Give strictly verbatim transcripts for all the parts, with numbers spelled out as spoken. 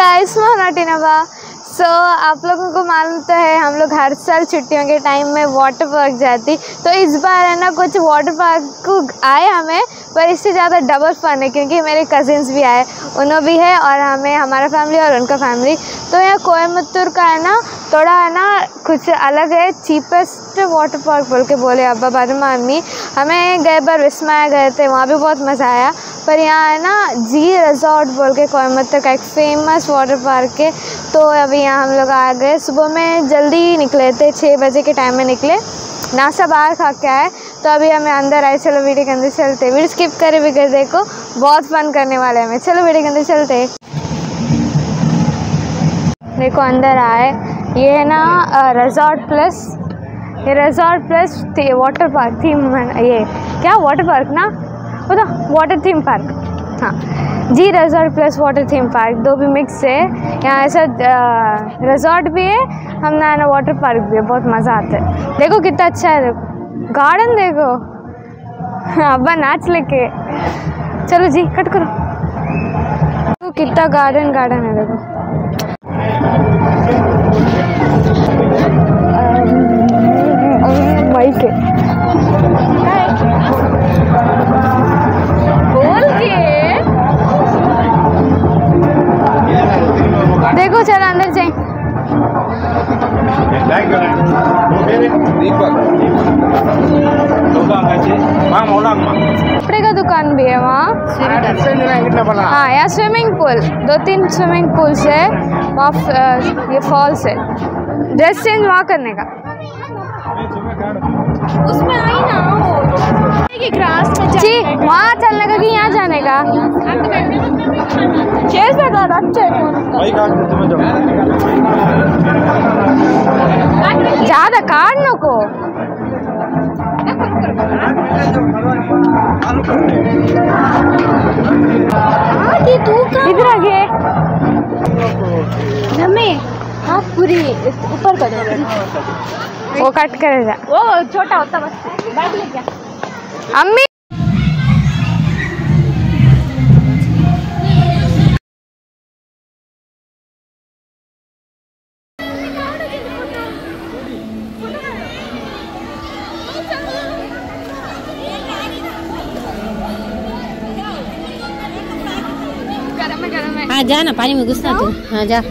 Guys, मैं सो so, आप लोगों को मालूम तो है हम लोग हर साल छुट्टियों के टाइम में वाटर पार्क जाती। तो इस बार है ना कुछ वाटर पार्क को आए हमें, पर इससे ज़्यादा डबल फन है क्योंकि मेरे कज़िन्स भी आए, उन्होंने भी है और हमें हमारा फैमिली और उनका फैमिली। तो यहाँ कोयम्बतूर का है ना थोड़ा है ना कुछ अलग है, चीपेस्ट वाटर पार्क बोल के बोले अब्बा बारमा अम्मी। हमें गए बार विस्मया गए थे, वहाँ भी बहुत मज़ा आया। पर यहाँ है ना जी रिजॉर्ट बोल के कोयम्बतूर का एक फेमस वाटर पार्क है। तो अभी यहाँ हम लोग आ गए, सुबह में जल्दी निकले थे, छः बजे के टाइम में निकले, नाश्ता बाहर खा के आए। तो अभी हमें अंदर आए, चलो वीडियो के अंदर चलते। वीडियो स्किप करे बगैर देखो, बहुत फन करने वाले हैं हमें। चलो वीडियो के अंदर चलते। देखो अंदर आए, ये है ना रिजॉर्ट प्लस, ये resort plus water park theme, ये क्या वाटर पार्क ना पता, वाटर थीम पार्क, हाँ जी resort plus water theme park, दो भी मिक्स है। यहाँ ऐसा रिजॉर्ट भी है, हम ना ना वाटर पार्क भी है, बहुत मज़ा आता है। देखो कितना अच्छा है, देखो गार्डन देखो, अब्बा नाच लेके, चलो जी कट करो। देखो कितना गार्डन गार्डन है, देखो माइक है बोल के देखो, चल अंदर जाए। कपड़े का दुकान भी है वहाँ, हाँ यहाँ स्विमिंग पूल, दो तीन स्विमिंग पूल्स है वहाँ, ये फॉल्स है, ड्रेस चेंज वहाँ करने का। उसमें आई ना ग्रास में जी, वहाँ चलने का कि यहाँ जाने का। ज़्यादा काटने को इधर आगे हमें हाँ पूरी ऊपर कर, वो कट करेगा, वो छोटा होता बस। बैठ ले क्या अम्मी, हाँ जा ना, पानी में घुसना तू, हाँ जा।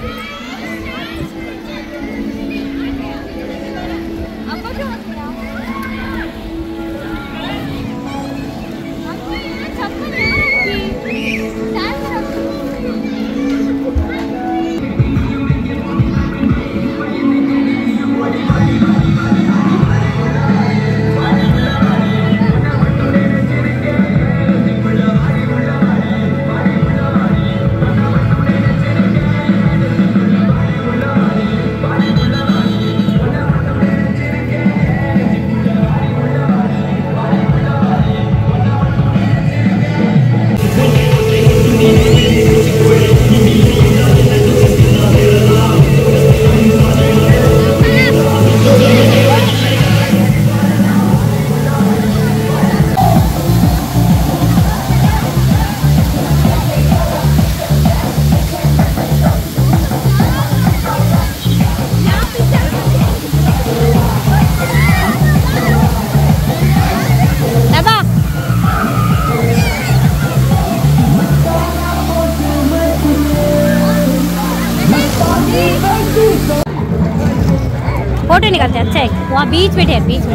फोटो निकालते हैं, अच्छा है वहाँ बीच में है, बीच में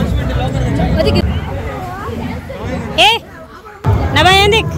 ए नबा यहाँ देख।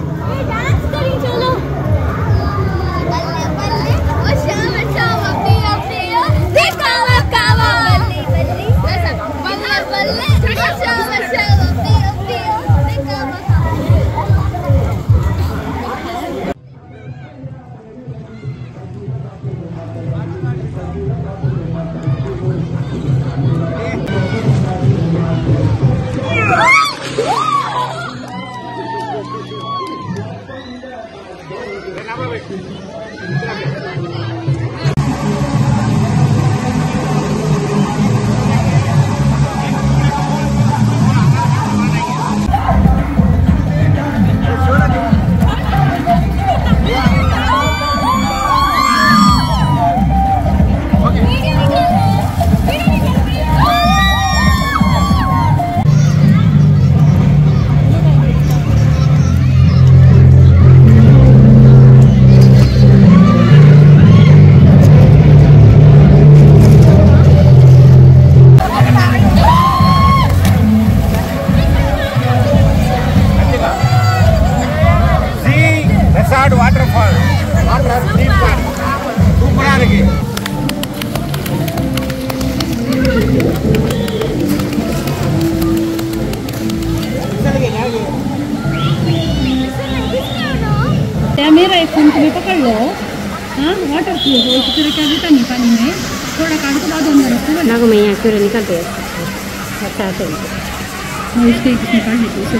हाँ वाटर प्रूफ वो फिर क्या देता नहीं पानी में थोड़ा काट के बाद अंदर रखो ना को मैं यहाँ क्यों निकालते हैं अच्छा आते हैं मैं उसके एक निकाल लेती हूँ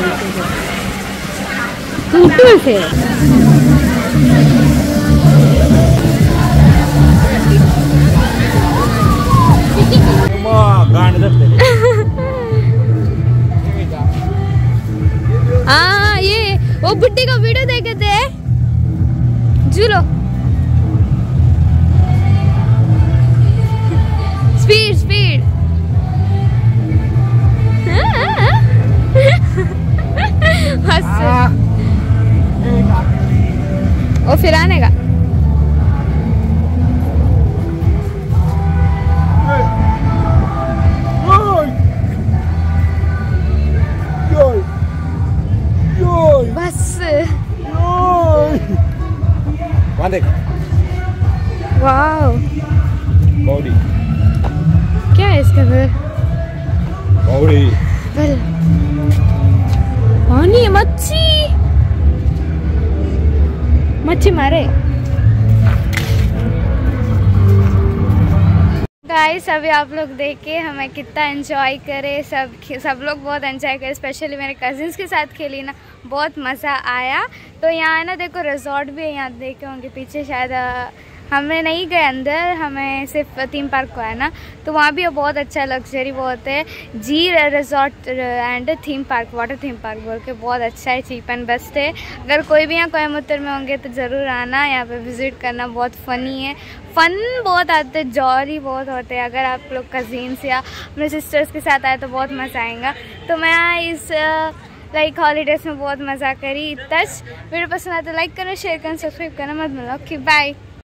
तुम क्यों से हाँ ये वो बुड्ढी का वीडियो देखे थे झूलो स्पीड स्पीड वो फिर आने का बस वाओ बॉडी क्या है इसका फिर बॉडी पानी मच्छी मच्छी मारे गाइस अभी आप लोग देखे हमें कितना एंजॉय करे सब सब लोग बहुत एंजॉय करे स्पेशली मेरे कजिन्स के साथ खेली ना बहुत मज़ा आया। तो यहाँ ना देखो रिजॉर्ट भी है यहाँ देखे होंगे पीछे शायद हमें नहीं गए अंदर हमें सिर्फ थीम पार्क को है ना तो वहाँ भी बहुत अच्छा लग्जरी बहुत है जी resort and theme park water theme park बोल के बहुत अच्छा है चीप एंड बेस्ट है। अगर कोई भी यहाँ कोयम्बटूर में होंगे तो ज़रूर आना यहाँ पे विज़िट करना बहुत फ़नी है फ़न बहुत आते हैं जॉली बहुत होते हैं। अगर आप लोग कज़िन्स या अपने सिस्टर्स के साथ आए तो बहुत मज़ा आएगा। तो मैं इस लाइक हॉलीडेज़ में बहुत मज़ा करी। टच वीडियो पसंद आए तो लाइक करना शेयर करना सब्सक्राइब करना मत भूलना। Okay bye.